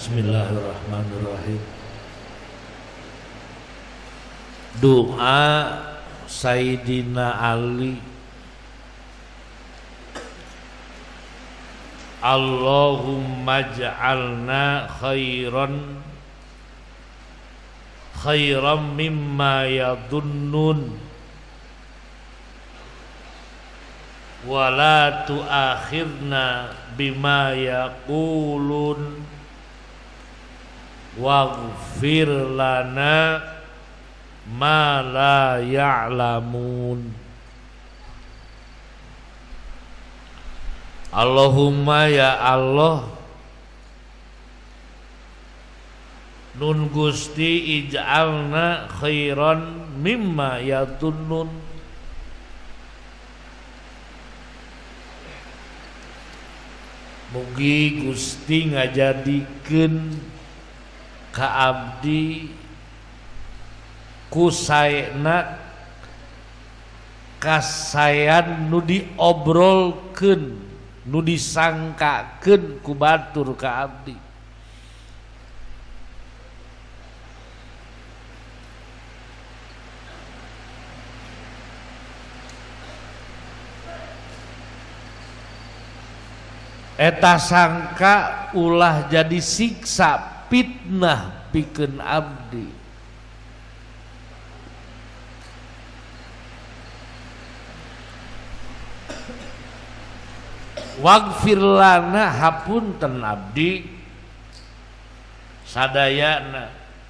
Bismillahirrahmanirrahim. Doa Sayyidina Ali. Allahumma ja'alna khairan mimma yadunnun wa la tu'akhirna bima yaqulun waghfir lana ma la ya'lamun. Allahumma ya Allah, nun Gusti ij'alna khairan mimma yadunnun, mugi Gusti ngajadikeun ka abdi kusaena kasayan nu diobrolkeun, nu disangkakeun ku batur ka abdi. Eta sangka ulah jadi siksa fitnah pikeun abdi. Waghfir lana, hapunten abdi sadayana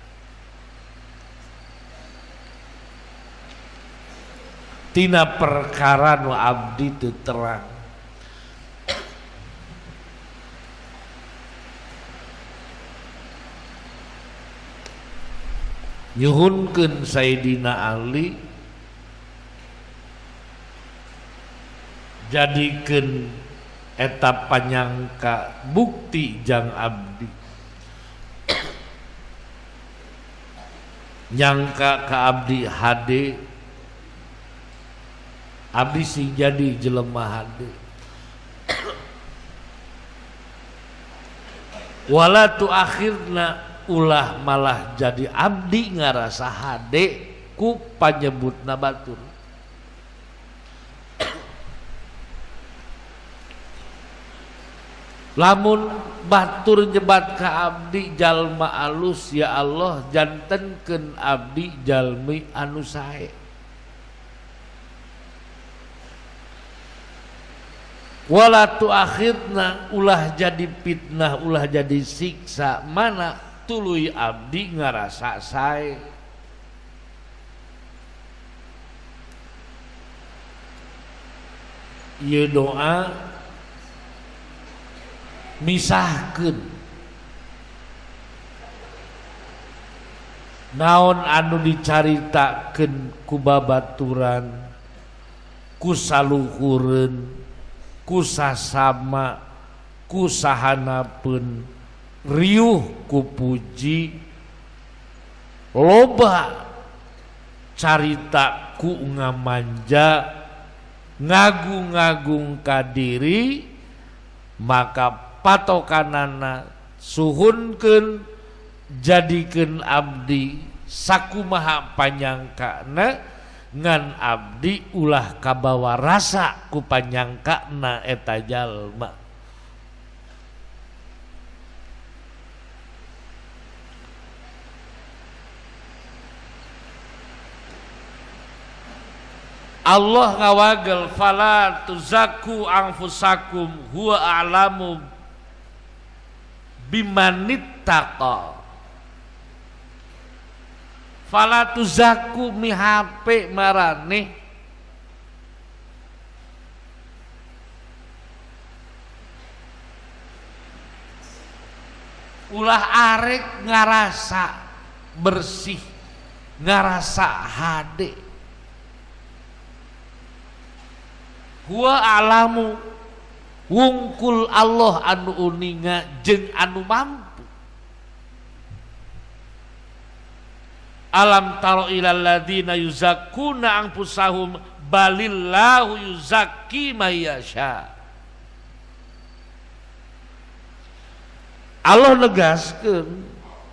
tina perkara nu abdi teu terang. Nyuhunkeun Sayyidina Ali jadikeun eta panyangka bukti jang abdi, nyangka ka abdi hade, abdi sing jadi jelema hade. Wala tu akhirna, ulah malah jadi abdi ngarasa hade ku panyebutna batur. Lamun batur nyebat ka abdi jalma alus, ya Allah jantenkeun abdi jalmi anu sae. Wala tu akhirna, ulah jadi fitnah, ulah jadi siksa, mana tuluy abdi ngarasa sae. Ieu doa misahkeun naon anu dicaritakeun ku babaturan, ku saluhureun, ku sasama, ku sahanapeun, riuh ku puji, loba carita ku ngamanja, ngagung-ngagung ka diri, maka patokanana suhunkeun jadikeun abdi sakumaha panyangkana, ngan abdi ulah kabawa rasa ku panyangkana eta jalma. Allah ngawagel fala tuzakku anfusakum huwa a'lamu bimanittaqa. Fala tuzakku mihape marane ulah arek ngarasa bersih, ngarasa hade. Huwa a'lamu, wungkul Allah anu uninga jeung anu mampu. Alam taro ilal ladzina yuzakkuna anfusahum balillahu yuzakki may yasha. Allah negaskeun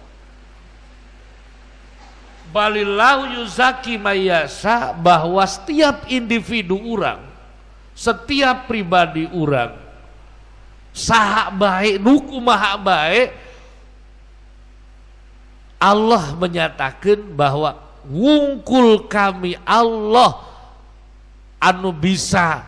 balillahu yuzaki mayasa, bahwa setiap individu orang, setiap pribadi orang saha baik nuku maha baik, Allah menyatakan bahwa wungkul kami Allah anu bisa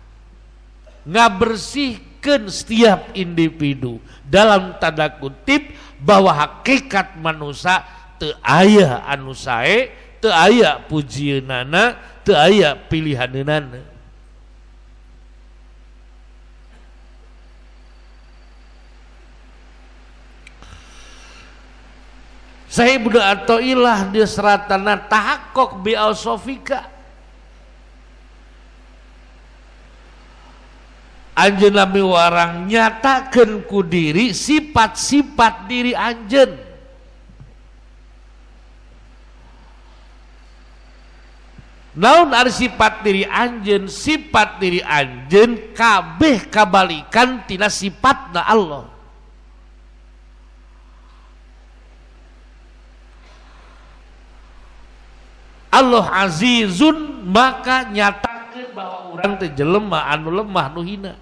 ngabersihkan setiap individu, dalam tanda kutip bahwa hakikat manusia teu aya anu sae, teu aya pujieunana, teu aya pilihaneunana. Sahih Ibnu Athaillah di seratana tahaqqaq bi al-sofika, anjeun nami warang nyatakeun ku diri sifat-sifat diri anjeun. Naon ari sifat diri anjeun? Sifat diri anjeun kabeh kabalikan tina sifatna Allah. Allah azizun, maka nyatakeun bahwa urang teh jelema anu lemah nu hina.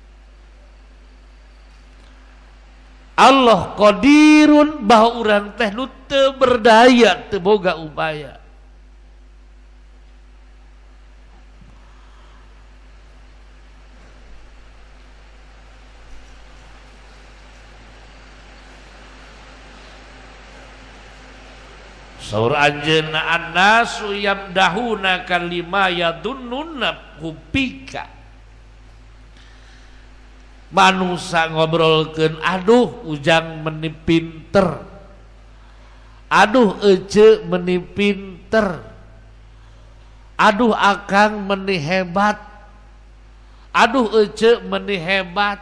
Allah qadirun, bahwa urang teh nu teu berdaya, teu boga upaya. Saur anjeunna annasu yamdahuna kalima yadunnuna hubika, manusia ngobrolkeun aduh ujang meni pinter, aduh ece meni pinter, aduh akang meni hebat, aduh ece meni hebat,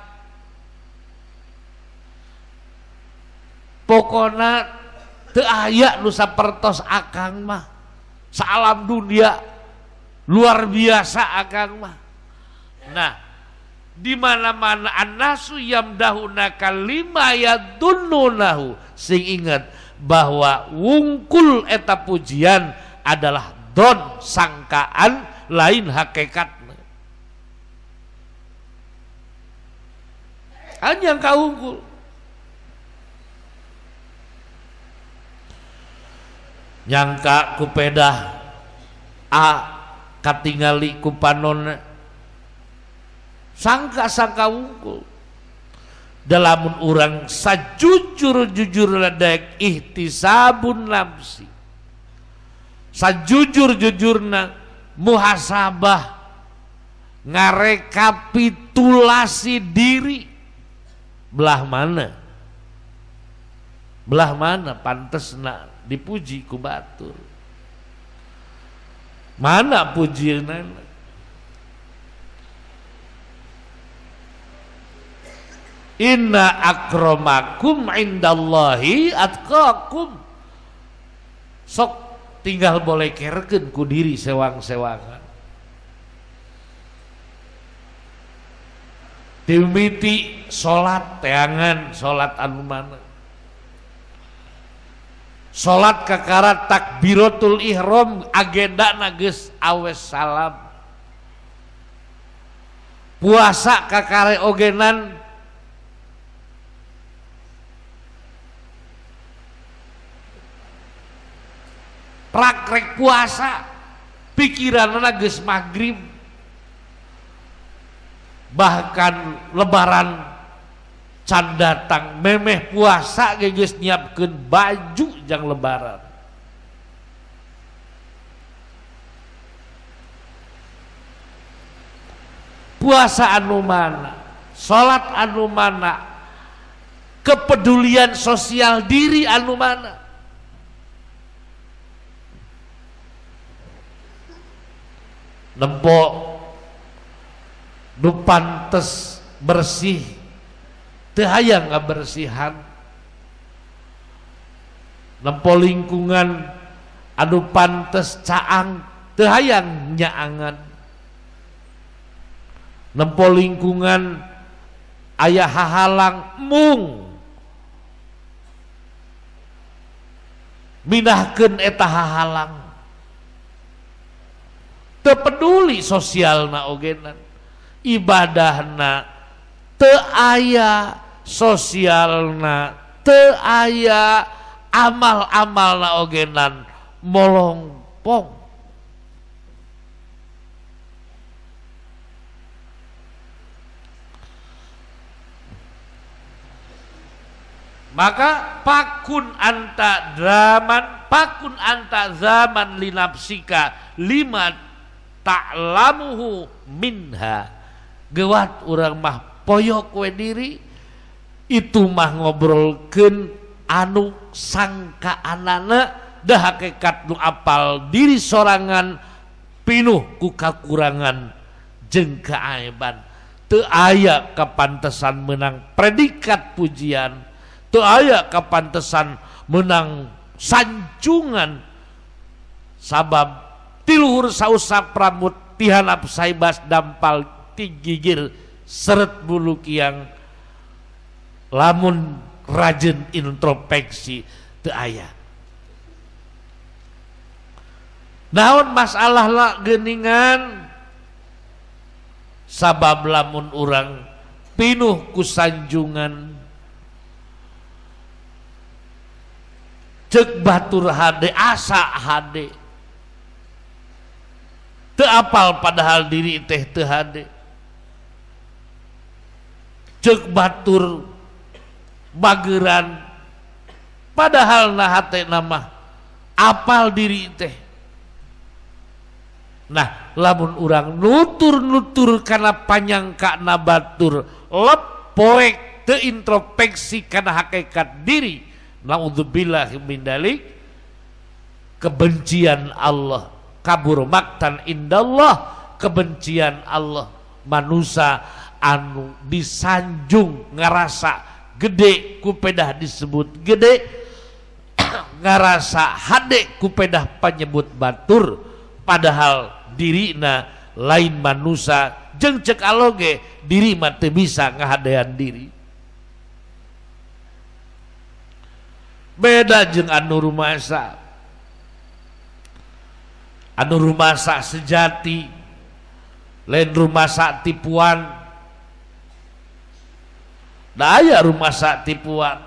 pokona teu aya nu sapertos akang mah, salam dunia luar biasa akang mah. Nah, di mana-mana annasu yamdahuna kalima yadunnunahu, sing ingat bahwa wungkul eta pujian adalah don, sangkaan, lain hakikatna. Anjang kaungkul. Nyangka ku pedah a katingali ku panonna, sangka-sangka wungkul. Dalamun urang sajujur-jujurna daek ihtisabun nafsi, sajujur-jujurna muhasabah, ngarekapitulasi diri, belah mana pantesna dipuji ku batur, mana pujianana. Inna akramakum indallahi atqakum, sok tinggal boleh kerekeun ku diri sewang-sewangan. Dimiti salat teangan, salat anu mana, salat kakara takbiratul ihram agendana geus awes salam, puasa kakare ogenan prakrek puasa pikiranna geus maghrib, bahkan lebaran can datang memeh puasa geus nyiapkeun baju jang lebaran. Puasa anu mana, salat anu mana, kepedulian sosial diri anu mana. Nempo nu pantes bersih teu hayang ngabersihan, nempo lingkungan anu pantes caang teu hayang nyaangan, nempo lingkungan aya hahalang mung mindahkeun eta hahalang, teu peduli sosialna ogenan, ibadahna teu aya, sosialna teu aya, amal-amalna ogenan molongpong. Maka pakun anta zaman linapsika lima ta'lamuhu minha. Gewat urang mah poyok we diri, itu mah ngobrolkeun anu sangka anana dah hakikat nu apal diri sorangan pinuh ku kakurangan jeung kaaiban. Teu aya kapantesan menang predikat pujian, teu aya kapantesan menang sanjungan, sabab tiluhur sausa pramut tihanap saibas dampal tigigir seret bulu kiang, lamun rajin introspeksi teu aya. Naon masalah lah geuningan, sabab lamun urang pinuh ku sanjungan, cek batur hade asa hade, teu apal padahal diri teh teu hade, cek batur bageran padahal na hate nama apal diri teh. Nah, lamun urang nutur-nutur kana panyangka na batur, lepoek teu introspeksi kana hakikat diri, naudzubillah min dalik, kebencian Allah kabur maktan indallah, kebencian Allah manusia anu disanjung ngarasa gede kupedah disebut gede, ngarasa hade kupedah penyebut batur, padahal dirina lain manusia, jeung cek aloge diri mah teu bisa ngahadean diri. Beda jeung anu rumasa, anu rumasa sejati lain rumasa tipuan. Da aya rumasa tipuan,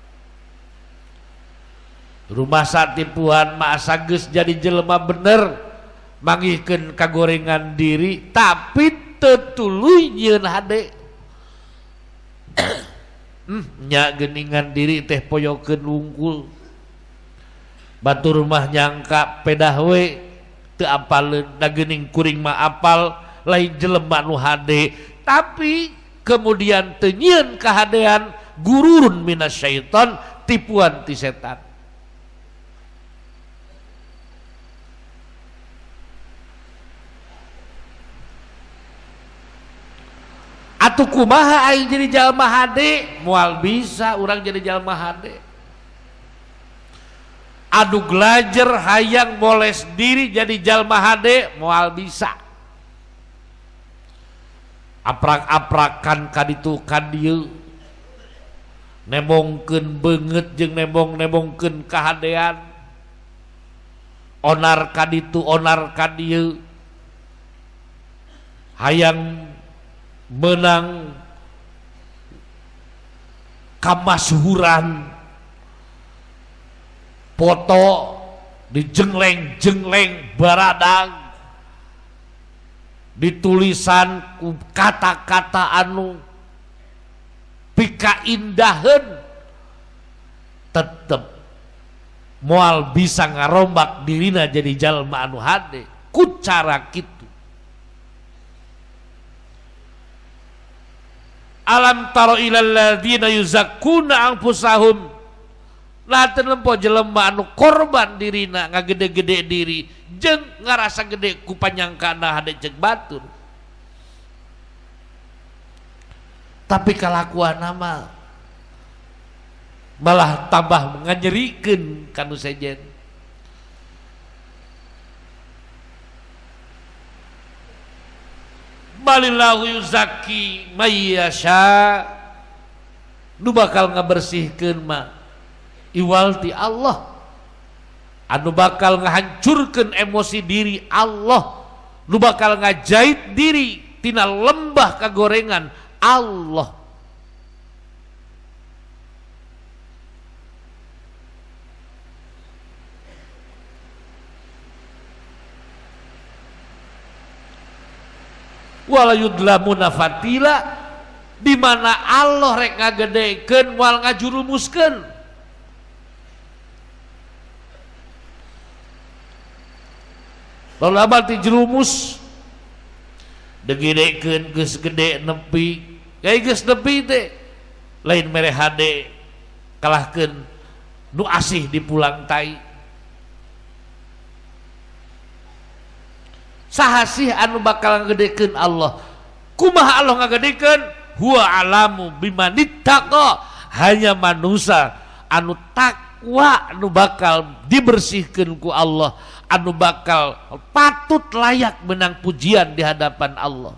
rumasa tipuan mah asa geus jadi jelema bener, mangihkeun kagorengan diri tapi teu tuluy nyieun hade. Nya geuningan diri teh poyokeun wungkul, batur mah nyangka pedah we teu apaleun, da geuning kuring mah apal lain jelema nu hade, tapi kemudian teu nyieun kahadean, gururun minasyaiton, tipuan ti setan. Atuh kumaha aing jadi jalma hade? Moal bisa urang jadi jalma hade. Adu glajer hayang moles diri jadi jalma hade, moal bisa. Aprak-aprakan kaditu kadieu, nemongkeun beungeut jeung nemong-nemongkeun kahadean, onar kaditu onar kadieu, hayang menang kamasuhuran, foto dijengleng-jengleng baradang, ditulisan kata-kata anu pika indaheun, tetep moal bisa ngarombak dirina jadi jalma anu hade ku cara kitu. Alam taro ilal ladzina yuzakkuna anfusahum, laten lempo jelema anu korban dirina ngagede-gede diri jeung ngarasa gede ku panyangkana hade cek batur, tapi kalakuanna mah malah tambah nganyerikeun kanu sejen. Balillahu yuzaki mayyasha, nu bakal ngabersihkeun mah iwal ti Allah, anu bakal ngahancurkeun emosi diri Allah, nu bakal ngajait diri tina lembah kagorengan Allah. Wala yudlamuna fatila, di mana Allah rek ngagedekeun wal ngajurumuskeun. Lalu abal ti jerumus degedekeun geus gede nepi, gai geus nepi teh lain mere hade kalahkeun nu asih di pulang tai. Saha sih anu bakal ngagedekeun Allah? Kumaha Allah ngagedekeun? Huwa alamu bimanittaqa, hanya manusia anu takwa anu bakal dibersihkeun ku Allah, anu bakal patut layak menang pujian di hadapan Allah.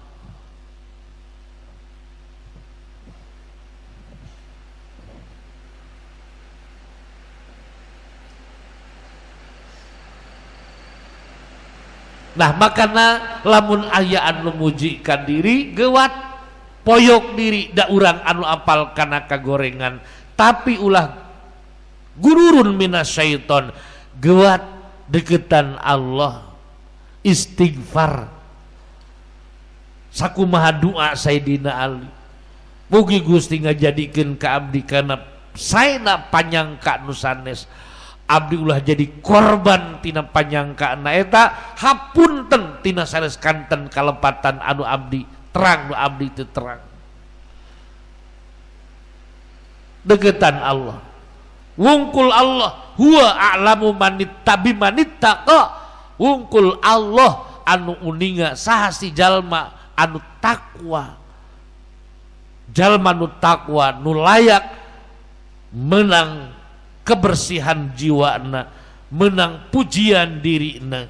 Nah makana lamun aya anu mujikan diri gewat poyok diri da urang anu apal kana kagorengan, tapi ulah gururun minasyaiton, gewat deketan Allah, istighfar, sakumaha doa Sayyidina Ali, mugi Gusti ngajadikeun ka abdi kana saena panyangka nu sanes, abdi ulah jadi korban tina panyangka na eta, hapunten tina sanes kanten kalepatan anu abdi terang nu abdi teu terang. Deketan Allah, wungkul Allah, huwa a'lamu manittabi manittaqa, wungkul Allah anu uninga saha si jalma anu takwa, jalma nu takwa nu layak menang kebersihan jiwana, menang pujian dirina.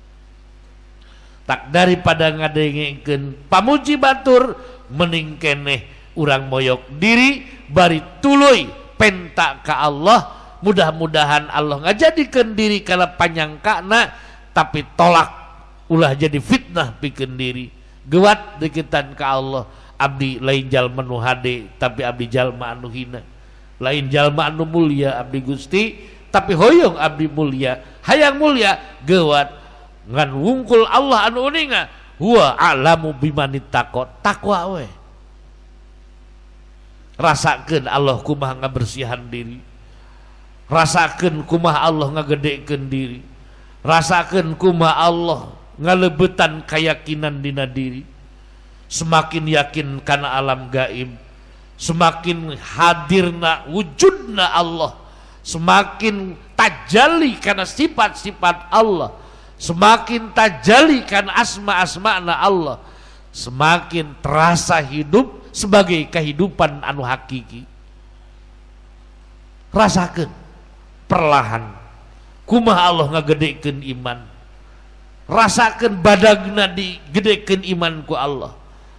Tak daripada ngadengekeun pamuji batur, mending keneh urang moyok diri bari tuluy penta ka Allah. Mudah-mudahan Allah ngajadikeun diri kana panyangkana, tapi tolak ulah jadi fitnah pikeun diri. Gewat deketan ka Allah, abdi lain jalma nu hade tapi abdi jalma anu hina, lain jalma anu mulia abdi Gusti tapi hoyong abdi mulia, hayang mulia gewat ngan wungkul Allah anu uninga, huwa a'lamu bimanittaqo, takwa we. Rasakeun Allah kumaha ngabersihan diri, rasakeun kumaha Allah ngagedekeun diri, rasakeun kumaha Allah ngalebetan keyakinan dina diri. Semakin yakin kana alam gaib, semakin hadirna wujudna Allah, semakin tajali karena sifat-sifat Allah, semakin tajali karena asma-asma'na Allah, semakin terasa hidup sebagai kehidupan anu hakiki. Rasakeun perlahan kumaha Allah ngagedekeun iman, rasakeun badagna digedekeun iman ku Allah,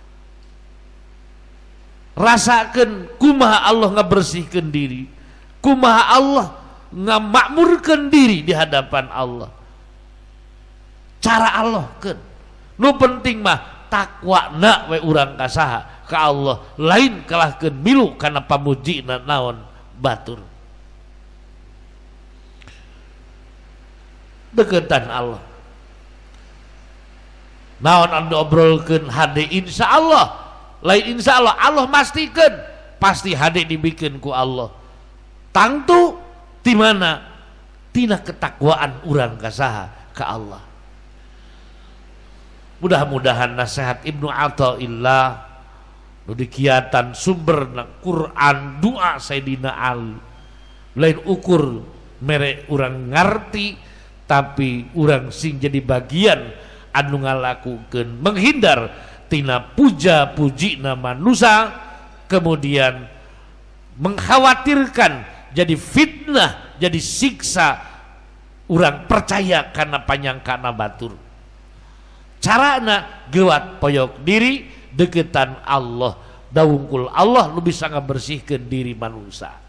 rasakeun kumaha Allah ngabersihkeun diri, kumaha Allah ngamakmurkeun diri di hadapan Allah. Cara Allah keun nu penting mah takwana we urang ka saha, ka Allah, lain kalahkeun milu kana pamujina naon batur. Deketan Allah naon anu obrolkeun hade insyaallah, lain insyaallah Allah mastikeun pasti hade dibikeun ku Allah. Tangtu di mana tina ketakwaan urang ka saha, ka Allah. Mudah-mudahan nasihat Ibnu Athaillah nu dikiatan sumberna Quran, doa Sayyidina Ali, lain ukur mere urang ngarti tapi urang sing jadi bagian anu ngalakukeun menghindar tina puja-pujina manusia, kemudian mengkhawatirkan jadi fitnah, jadi siksa urang percaya karena panyangkana batur. Carana gewat poyok diri deketan Allah, dawungkul Allah lu bisa ngabersihkeun diri manusia.